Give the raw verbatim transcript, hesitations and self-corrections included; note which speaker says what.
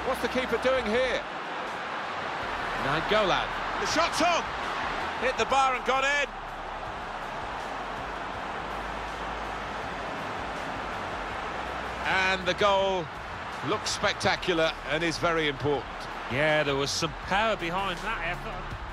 Speaker 1: What's the keeper doing here? Now Golan. The shot's on! Hit the bar and got in. And the goal looks spectacular and is very important.
Speaker 2: Yeah, there was some power behind that effort.